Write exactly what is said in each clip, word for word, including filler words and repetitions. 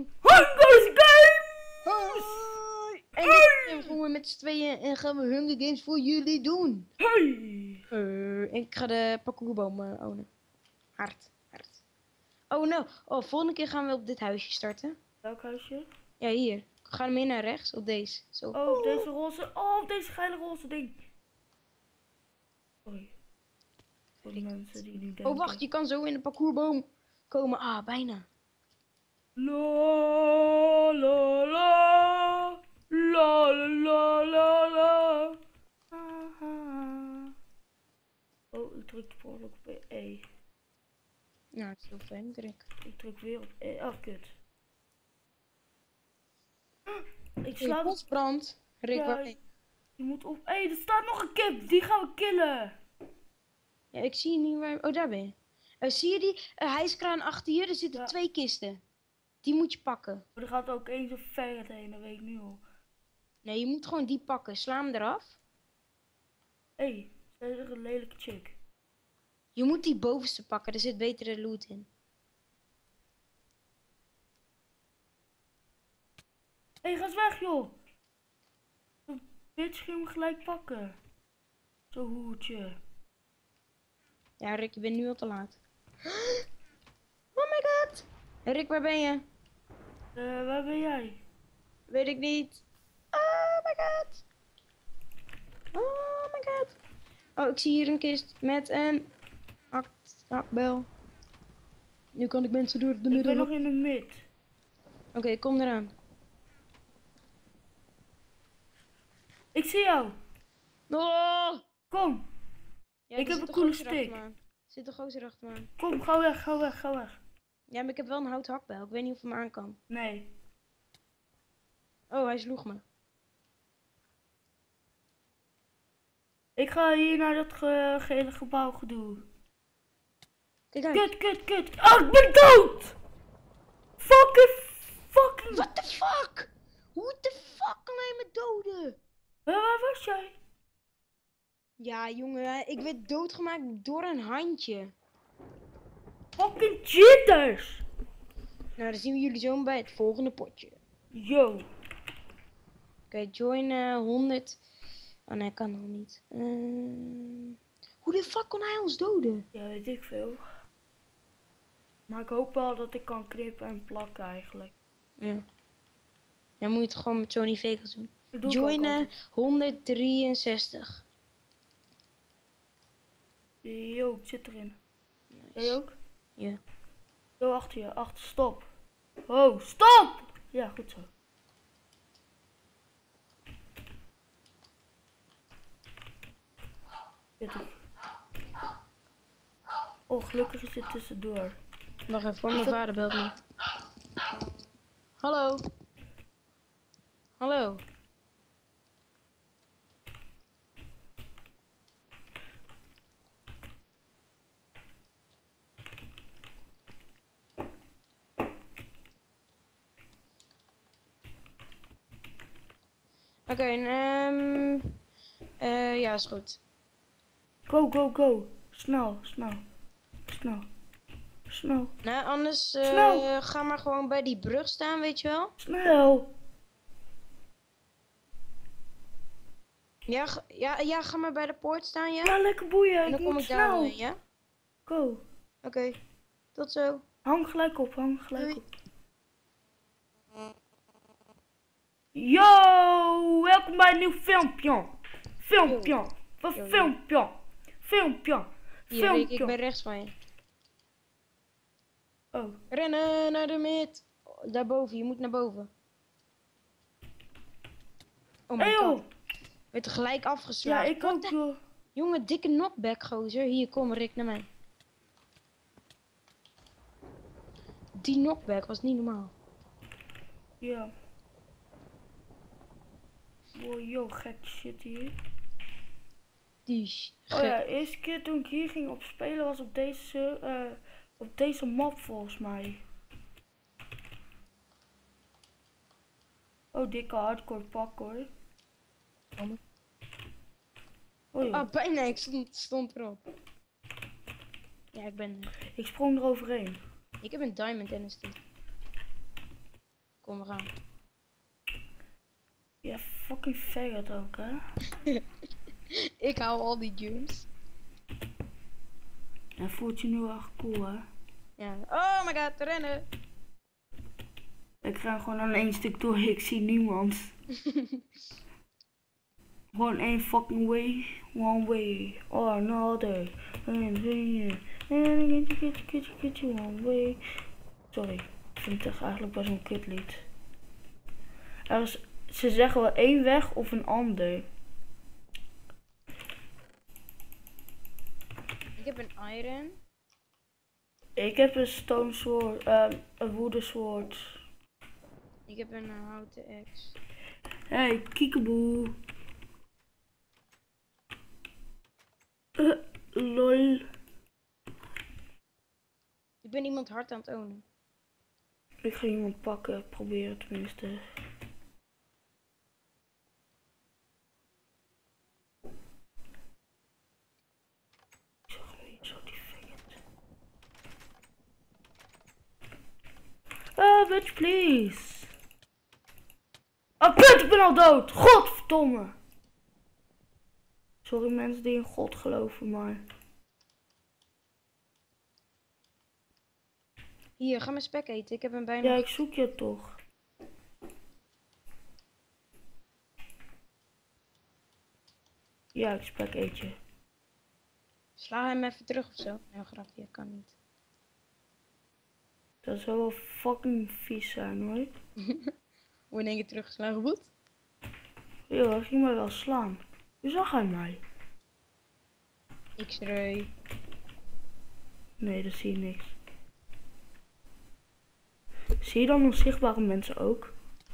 Hunger Games! Hoi! En dit keer gaan we met z'n tweeën en gaan we Hunger Games voor jullie doen. Hey! Uh, ik ga de parcoursboom uh, ownen. Hard, hard. Oh no, oh, volgende keer gaan we op dit huisje starten. Welk huisje? Ja, hier. Ga er meer naar rechts, op deze. Zo. Oh, oh, deze roze. Oh, deze geile roze ding. Sorry. Voor de mensen die niet denken. Oh, wacht, je kan zo in de parcoursboom komen. Ah, bijna. La la la. La la la la. Aha. Oh, ik druk per ongeluk op E. Nou, het is heel fijn, druk. Ik druk weer op E. Oh, kut. Ik Sla sla het brand. Rick, ja, waar ben je? Je moet op. Hé, hey, er staat nog een kip. Die gaan we killen. Ja, ik zie je niet waar. Oh, daar ben je. Uh, zie je die uh, hijskraan achter je? Er zitten Ja. twee kisten. Die moet je pakken. Maar er gaat ook één zo ver heen, dat weet ik nu al. Nee, je moet gewoon die pakken. Sla hem eraf. Hé, hey, zij is er een lelijke chick. Je moet die bovenste pakken. Er zit betere loot in. Hé, hey, ga eens weg, joh. De bitch ging hem gelijk pakken. Zo hoertje. Ja, Rick, je bent nu al te laat. Oh my god. Hey, Rick, waar ben je? Uh, waar ben jij? Weet ik niet. Oh my god. Oh my god. Oh, ik zie hier een kist met een hakbel. Nu kan ik mensen door de Ik middel. ben nog in de mid. Oké, okay, kom eraan. Ik zie jou. Oh! Kom. Ja, ik heb een coole stick. Er zit een gozer achter me aan. Kom, ga weg, ga weg, ga weg. Ja, maar ik heb wel een houten hakbel. Ik weet niet of hij me aan kan. Nee. Oh, hij sloeg me. Ik ga hier naar dat ge gele gebouw gedoe. Kijk uit. Kut, kut, kut. Oh, ik ben dood! Fucking, fucking... What the fuck? Hoe de fuck kan hij me doden? Waar, waar was jij? Ja, jongen, ik werd doodgemaakt door een handje. Fucking cheaters! Nou, dan zien we jullie zo bij het volgende potje. Yo. Oké, okay, join uh, honderd. Oh nee, kan nog niet. Uh... Hoe de fuck kon hij ons doden? Ja, weet ik veel. Maar ik hoop wel dat ik kan knippen en plakken eigenlijk. Ja. Dan moet je het gewoon met Sony Vegas doen. Dat join uh, honderddrieënzestig. Yo, ik zit erin. Nice. Jij ook? Ja. Zo, achter je, achter, stop. Oh, stop! Ja, goed zo. Oh, gelukkig is dit tussendoor. Wacht even, voor mijn vader belt me. Hallo. Hallo. Oké, okay, um, uh, ja, is goed. Go, go, go. Snel, snel. Snel. Snel. Nou, anders uh, Snel. ga maar gewoon bij die brug staan, weet je wel? Snel. Ja, ja, ja, ga maar bij de poort staan, ja? Ja, lekker boeien. En dan ik kom moet ik daar snel. heen, ja? Go. Oké, okay. Tot zo. Hang gelijk op, hang gelijk Doei. op. Yo, welkom bij een nieuw filmpje. Filmpje. Wat Yo. filmpje? Filmpje. Hier, Filmpje. Rick, ik ben rechts van je. Oh. Rennen naar de mid. Daarboven, je moet naar boven. Oh my Hey, god. joh. Werd er gelijk afgeslagen. Ja, ik ook, joh. Jongen, dikke knockback, gozer. Hier, kom Rick, naar mij. Die knockback was niet normaal. Ja. Wow, yo, gek shit hier. Die Oh ja, de eerste keer toen ik hier ging op spelen was op deze, uh, op deze map volgens mij. Oh, dikke hardcore pak hoor. Oh, ja. Oh, bijna, ik stond, stond erop. Ja, ik ben... Ik sprong eroverheen. Ik heb een diamond en een stick. Kom, we gaan. Ja, fucking faggot ook, hè? Ik hou al die jumps. En voelt je nu echt cool, hè? Ja. Oh my god, rennen. Ik ga gewoon aan één stuk door, ik zie niemand. Gewoon één fucking way, one way, or another. One way. Sorry, ik vind het eigenlijk best een kutlied. Er is, ze zeggen wel één weg of een ander. Ik heb een iron. Ik heb een stone sword, uh, een wooden sword. Ik heb een uh, houten axe. Hey, kiekeboe. Uh, lol. Ik ben iemand hard aan het ownen. Ik ga iemand pakken, proberen tenminste. Ik zag niet zo die faggot. Ah, bitch, please. Ah, kut, ik ben al dood. Godverdomme. Sorry mensen die in God geloven, maar... Hier, ga mijn spek eten. Ik heb hem bijna... Ja, ik zoek je toch. Ja, ik spek eet je. Sla hem even terug of zo. Nee, grapje, kan niet. Dat zou wel fucking vies zijn, hoor. Hoe in één keer teruggeslagen wordt? Yo, hij ging mij wel slaan. Hoe zag hij mij? X-ray. Nee, dat zie je niks. Zie je dan onzichtbare mensen ook?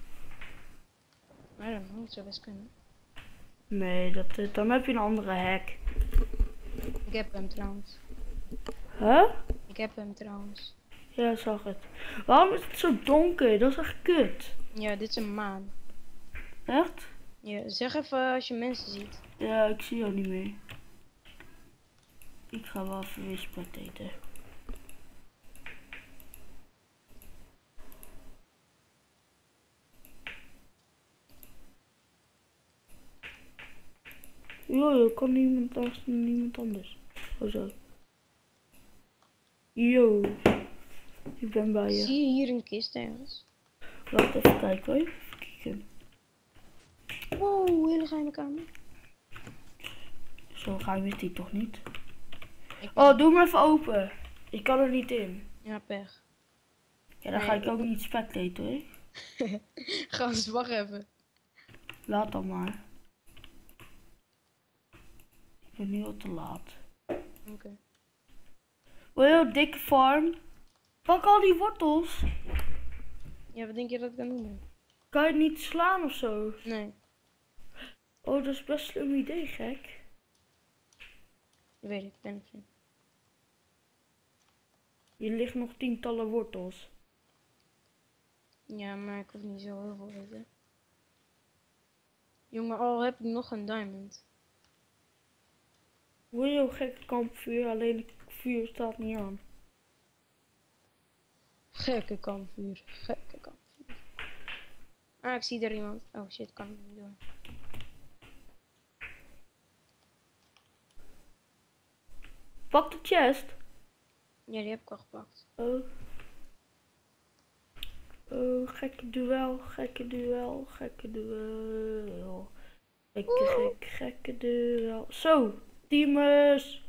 Maar dat moet zo best kunnen. Nee, dat, eh, dan heb je een andere hack. Ik heb hem trouwens. Huh? Ik heb hem trouwens. Ja, zag het. Waarom is het zo donker? Dat is echt kut. Ja, dit is een maan. Echt? Ja, zeg even als je mensen ziet. Ja, ik zie jou niet meer. Ik ga wel even weer spek eten. Yo, kan niemand anders, niemand anders. Oh zo. Yo. Ik ben bij je. Zie je hier een kist ergens? Wacht even kijken hoor. Even kijken. Wow, hele geheime kamer. Zo geheim is die toch niet? Ik... Oh, doe hem even open. Ik kan er niet in. Ja, pech. Ja, dan Nee, ga ik ik- ook niet spek eten hoor. Ga eens wacht even. Laat dan maar. Ik ben nu al te laat. Oké. Okay. Wil je een dikke farm? Pak al die wortels. Ja, wat denk je dat ik kan doen ben? Kan je het niet slaan of zo? Nee, Oh, dat is best een slim idee, gek. dat weet ik. Ben ik vriend. Hier liggen nog tientallen wortels. Ja, maar ik hoef niet zo heel veel eten. Jongen, al heb ik nog een diamond. Wil je een gekke kampvuur? Alleen het vuur staat niet aan. Gekke kampvuur. Gekke kampvuur. Ah, ik zie daar iemand. Oh shit, kan ik niet doen. Pak de chest. Ja, die heb ik al gepakt. Oh. Oh, gekke duel, gekke duel, gekke duel. Gekke, gek, gekke duel. Zo, Timus.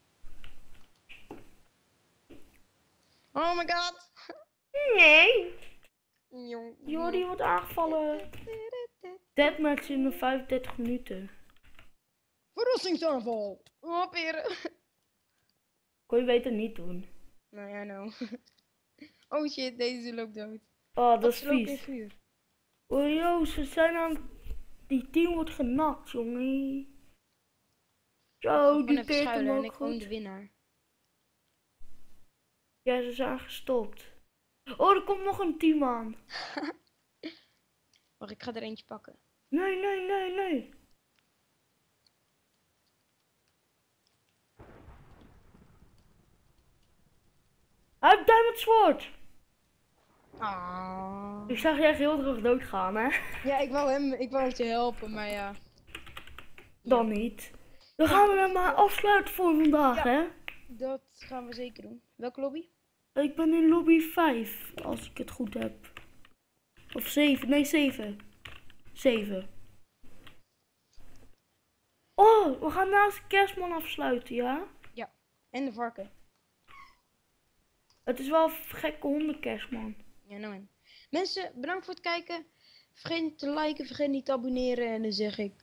Oh my god! Nee. Jong. Joh, die wordt aangevallen. Deathmatch in de vijfendertig minuten. Verrassingsaanval! Oh, peren. Kon je beter niet doen. Nou ja, nou. Oh shit, deze loopt dood. Oh, dat is Ze loopt in vies. vuur. Oh joh, ze zijn aan... Die team wordt genakt, jongen. Zo, Gewoon die even peert hem schuilen en ook ik woon de goed. winnaar. Ja, ze zijn gestopt. Oh, er komt nog een team aan. Wacht, ik ga er eentje pakken. Nee, nee, nee, nee. Hij heeft Diamond Sword. Ah. Ik zag je echt heel terug doodgaan, hè? Ja, ik wou hem, ik wou je helpen, maar ja. Dan niet. Dan gaan we hem maar afsluiten voor vandaag, Ja. hè? Dat gaan we zeker doen. Welke lobby? Ik ben in lobby vijf, als ik het goed heb. Of zeven, nee zeven. zeven. Oh, we gaan naast de kerstman afsluiten, ja? En de varken. Het is wel een gekke hondenkerstman. Ja, nou en. Mensen, bedankt voor het kijken. Vergeet niet te liken, vergeet niet te abonneren. En dan zeg ik...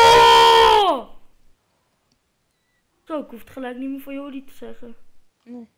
Later! Zo, ik hoef het gelijk niet meer voor Jordi te zeggen. Nee.